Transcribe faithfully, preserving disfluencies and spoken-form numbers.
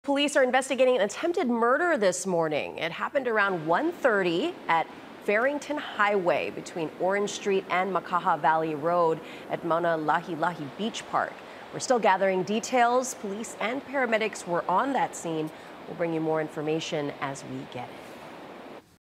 Police are investigating an attempted murder this morning. It happened around one thirty at Farrington Highway between Orange Street and Makaha Valley Road at Mauna Lahi Lahi Beach Park. We're still gathering details. Police and paramedics were on that scene. We'll bring you more information as we get it.